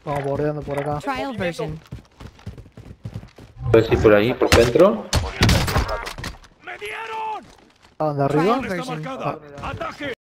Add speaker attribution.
Speaker 1: Vamos bordeando por acá.
Speaker 2: Trial version.
Speaker 3: A ver si por ahí, por dentro.
Speaker 4: ¡Me dieron!
Speaker 1: ¿A dónde arriba?
Speaker 2: Trial version.
Speaker 4: Ataque.